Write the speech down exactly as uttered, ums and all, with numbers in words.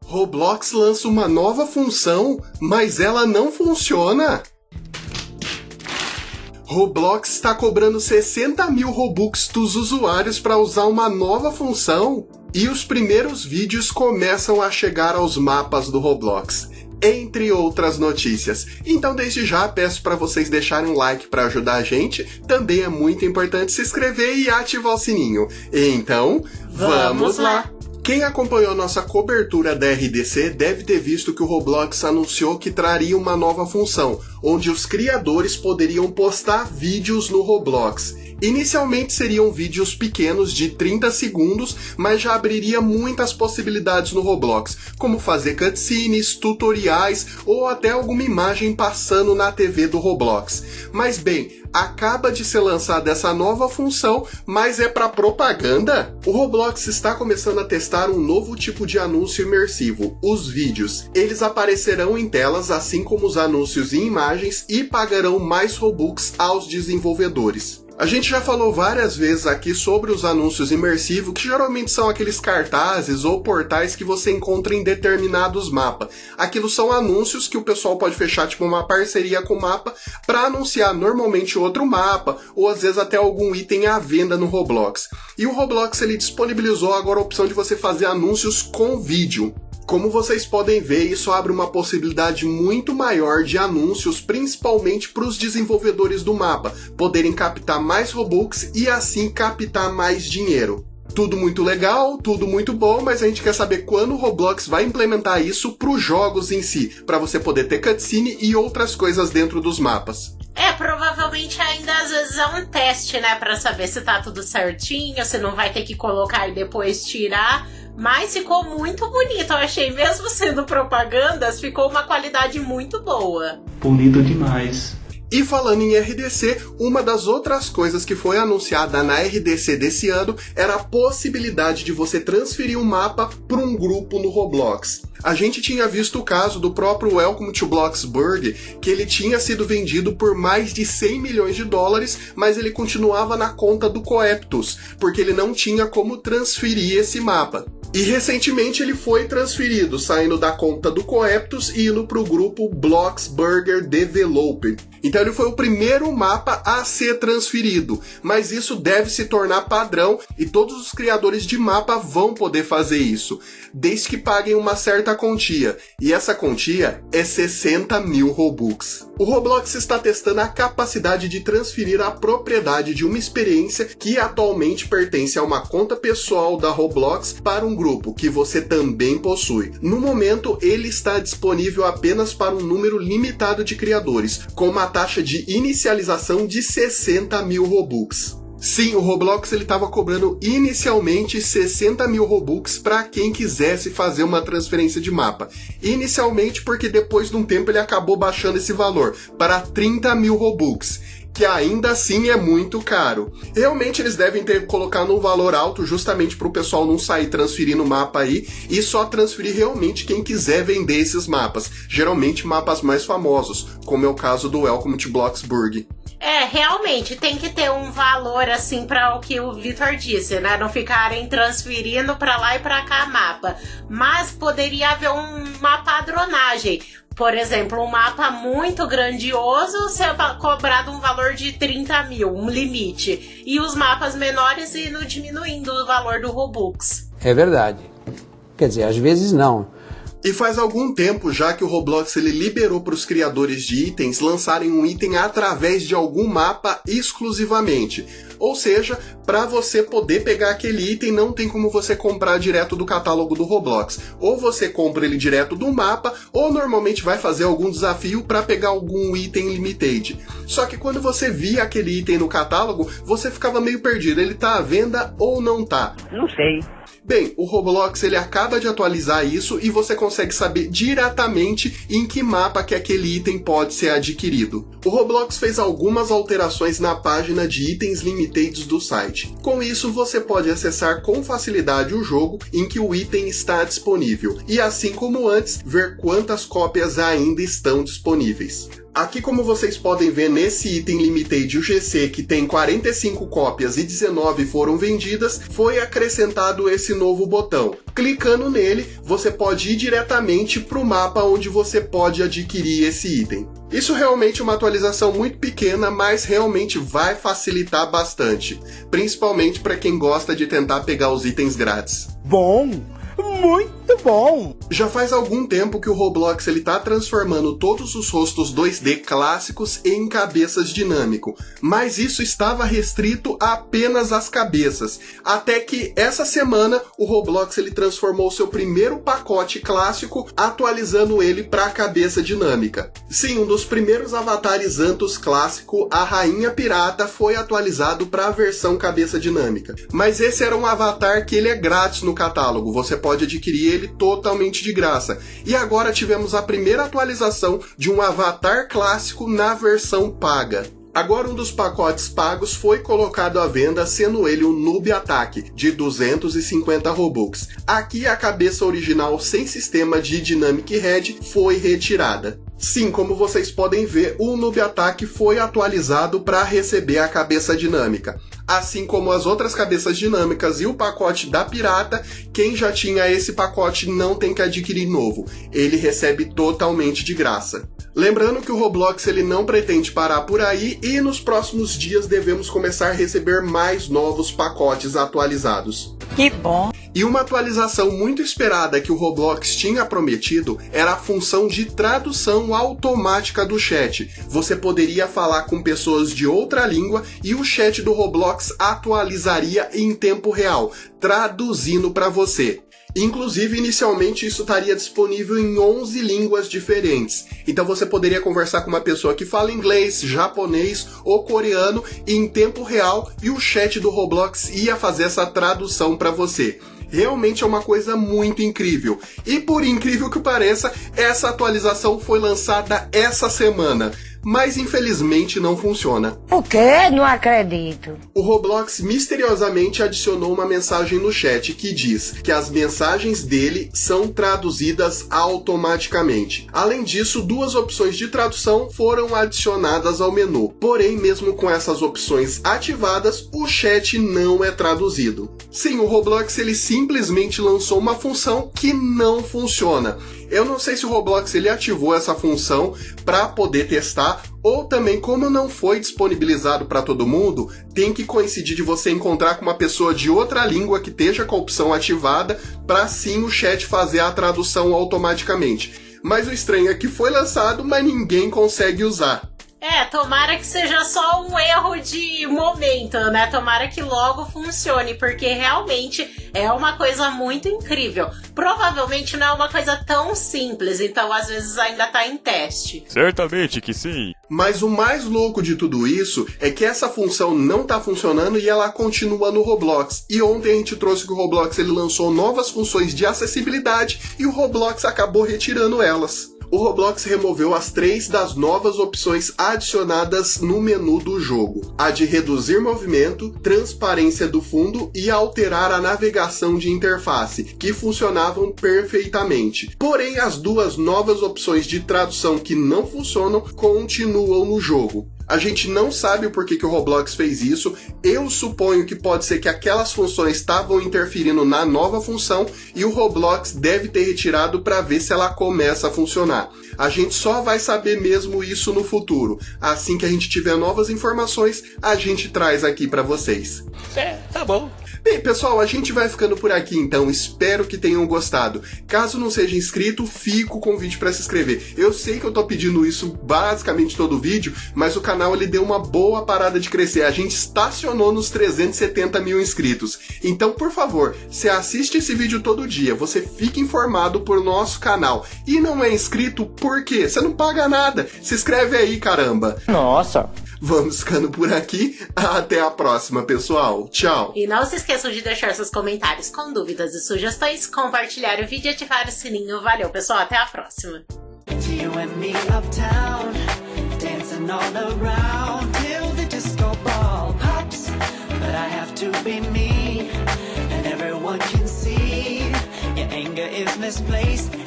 Roblox lança uma nova função, mas ela não funciona? Roblox está cobrando sessenta mil Robux dos usuários para usar uma nova função? E os primeiros vídeos começam a chegar aos mapas do Roblox, entre outras notícias. Então desde já peço para vocês deixarem um like para ajudar a gente. Também é muito importante se inscrever e ativar o sininho. Então, vamos, vamos lá! Quem acompanhou nossa cobertura da R D C deve ter visto que o Roblox anunciou que traria uma nova função, onde os criadores poderiam postar vídeos no Roblox. Inicialmente seriam vídeos pequenos de trinta segundos, mas já abriria muitas possibilidades no Roblox, como fazer cutscenes, tutoriais ou até alguma imagem passando na T V do Roblox. Mas bem, acaba de ser lançada essa nova função, mas é para propaganda? O Roblox está começando a testar um novo tipo de anúncio imersivo, os vídeos. Eles aparecerão em telas, assim como os anúncios em imagens, e pagarão mais Robux aos desenvolvedores. A gente já falou várias vezes aqui sobre os anúncios imersivos, que geralmente são aqueles cartazes ou portais que você encontra em determinados mapas. Aquilo são anúncios que o pessoal pode fechar tipo uma parceria com o mapa para anunciar normalmente outro mapa ou às vezes até algum item à venda no Roblox. E o Roblox ele disponibilizou agora a opção de você fazer anúncios com vídeo. Como vocês podem ver, isso abre uma possibilidade muito maior de anúncios, principalmente para os desenvolvedores do mapa, poderem captar mais Robux e assim captar mais dinheiro. Tudo muito legal, tudo muito bom, mas a gente quer saber quando o Roblox vai implementar isso para os jogos em si, para você poder ter cutscene e outras coisas dentro dos mapas. É, provavelmente ainda às vezes é um teste, né, para saber se tá tudo certinho, se não vai ter que colocar e depois tirar. Mas ficou muito bonito, eu achei, mesmo sendo propagandas, ficou uma qualidade muito boa. Bonito demais. E falando em R D C, uma das outras coisas que foi anunciada na R D C desse ano era a possibilidade de você transferir um mapa para um grupo no Roblox. A gente tinha visto o caso do próprio Welcome to Bloxburg, que ele tinha sido vendido por mais de cem milhões de dólares, mas ele continuava na conta do Coeptus, porque ele não tinha como transferir esse mapa. E recentemente ele foi transferido, saindo da conta do Coeptus e indo para o grupo Bloxburger Development. Então ele foi o primeiro mapa a ser transferido, mas isso deve se tornar padrão e todos os criadores de mapa vão poder fazer isso, desde que paguem uma certa quantia, e essa quantia é sessenta mil Robux. O Roblox está testando a capacidade de transferir a propriedade de uma experiência que atualmente pertence a uma conta pessoal da Roblox para um grupo que você também possui. No momento, ele está disponível apenas para um número limitado de criadores, com uma taxa de inicialização de sessenta mil Robux. Sim, o Roblox ele estava cobrando inicialmente sessenta mil Robux para quem quisesse fazer uma transferência de mapa. Inicialmente porque depois de um tempo ele acabou baixando esse valor para trinta mil Robux, que ainda assim é muito caro. Realmente eles devem ter colocado um valor alto justamente para o pessoal não sair transferindo o mapa aí e só transferir realmente quem quiser vender esses mapas. Geralmente mapas mais famosos, como é o caso do Welcome to Bloxburg. É, realmente, tem que ter um valor, assim, para o que o Vitor disse, né? Não ficarem transferindo para lá e para cá mapa. Mas poderia haver um, uma padronagem. Por exemplo, um mapa muito grandioso ser cobrado um valor de trinta mil, um limite. E os mapas menores indo diminuindo o valor do Robux. É verdade. Quer dizer, às vezes não. E faz algum tempo já que o Roblox ele liberou para os criadores de itens lançarem um item através de algum mapa exclusivamente. Ou seja, para você poder pegar aquele item não tem como você comprar direto do catálogo do Roblox. Ou você compra ele direto do mapa, ou normalmente vai fazer algum desafio para pegar algum item limited. Só que quando você via aquele item no catálogo, você ficava meio perdido. Ele tá à venda ou não tá? Não sei. Bem, o Roblox ele acaba de atualizar isso e você consegue saber diretamente em que mapa que aquele item pode ser adquirido. O Roblox fez algumas alterações na página de itens limitados do site. Com isso, você pode acessar com facilidade o jogo em que o item está disponível e, assim como antes, ver quantas cópias ainda estão disponíveis. Aqui, como vocês podem ver, nesse item Limited U G C, que tem quarenta e cinco cópias e dezenove foram vendidas, foi acrescentado esse novo botão. Clicando nele, você pode ir diretamente para o mapa onde você pode adquirir esse item. Isso realmente é uma atualização muito pequena, mas realmente vai facilitar bastante, principalmente para quem gosta de tentar pegar os itens grátis. Bom! Muito bom! Já faz algum tempo que o Roblox ele tá transformando todos os rostos dois D clássicos em cabeças dinâmico, mas isso estava restrito a apenas às cabeças, até que essa semana o Roblox ele transformou seu primeiro pacote clássico, atualizando ele para a cabeça dinâmica. Sim, um dos primeiros avatares Antus clássico, a Rainha Pirata, foi atualizado para a versão cabeça dinâmica, mas esse era um avatar que ele é grátis no catálogo, você pode adquirir ele totalmente de graça. E agora tivemos a primeira atualização de um avatar clássico na versão paga. Agora um dos pacotes pagos foi colocado à venda, sendo ele o Noob Attack, de duzentos e cinquenta Robux. Aqui a cabeça original sem sistema de Dynamic Head foi retirada. Sim, como vocês podem ver, o Noob Attack foi atualizado para receber a cabeça dinâmica. Assim como as outras cabeças dinâmicas e o pacote da pirata, quem já tinha esse pacote não tem que adquirir novo. Ele recebe totalmente de graça. Lembrando que o Roblox ele não pretende parar por aí e nos próximos dias devemos começar a receber mais novos pacotes atualizados. Que bom! E uma atualização muito esperada que o Roblox tinha prometido era a função de tradução automática do chat. Você poderia falar com pessoas de outra língua e o chat do Roblox atualizaria em tempo real, traduzindo para você. Inclusive, inicialmente isso estaria disponível em onze línguas diferentes. Então você poderia conversar com uma pessoa que fala inglês, japonês ou coreano em tempo real e o chat do Roblox ia fazer essa tradução para você. Realmente é uma coisa muito incrível. E por incrível que pareça, essa atualização foi lançada essa semana. Mas infelizmente não funciona. O quê? Não acredito. O Roblox misteriosamente adicionou uma mensagem no chat que diz que as mensagens dele são traduzidas automaticamente. Além disso, duas opções de tradução foram adicionadas ao menu. Porém, mesmo com essas opções ativadas, o chat não é traduzido. Sim, o Roblox ele simplesmente lançou uma função que não funciona. Eu não sei se o Roblox ele ativou essa função para poder testar, ou também, como não foi disponibilizado para todo mundo, tem que coincidir de você encontrar com uma pessoa de outra língua que esteja com a opção ativada, para sim o chat fazer a tradução automaticamente. Mas o estranho é que foi lançado, mas ninguém consegue usar. É, tomara que seja só um erro de momento, né? Tomara que logo funcione, porque realmente é uma coisa muito incrível. Provavelmente não é uma coisa tão simples, então às vezes ainda tá em teste. Certamente que sim. Mas o mais louco de tudo isso é que essa função não tá funcionando e ela continua no Roblox. E ontem a gente trouxe que o Roblox ele lançou novas funções de acessibilidade e o Roblox acabou retirando elas. O Roblox removeu as três das novas opções adicionadas no menu do jogo. A de reduzir movimento, transparência do fundo e alterar a navegação de interface, que funcionavam perfeitamente. Porém, as duas novas opções de tradução que não funcionam continuam no jogo. A gente não sabe o porquê que o Roblox fez isso. Eu suponho que pode ser que aquelas funções estavam interferindo na nova função e o Roblox deve ter retirado para ver se ela começa a funcionar. A gente só vai saber mesmo isso no futuro. Assim que a gente tiver novas informações, a gente traz aqui para vocês. É, tá bom. Bem, pessoal, a gente vai ficando por aqui, então espero que tenham gostado. Caso não seja inscrito, fica o convite para se inscrever. Eu sei que eu tô pedindo isso basicamente todo vídeo, mas o canal ele deu uma boa parada de crescer. A gente estacionou nos trezentos e setenta mil inscritos. Então, por favor, se assiste esse vídeo todo dia, você fica informado por nosso canal. E não é inscrito, por quê? Você não paga nada. Se inscreve aí, caramba. Nossa. Vamos ficando por aqui. Até a próxima, pessoal. Tchau. E não se esqueçam de deixar seus comentários com dúvidas e sugestões, compartilhar o vídeo e ativar o sininho. Valeu, pessoal. Até a próxima. Misplaced